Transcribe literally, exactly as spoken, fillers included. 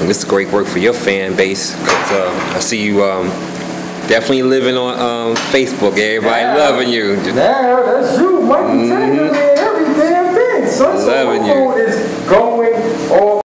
And this is great work for your fan base. Cause, uh, I see you um, definitely living on um, Facebook. Everybody yeah. loving you. Yeah, that's you, Mike. Mm-hmm.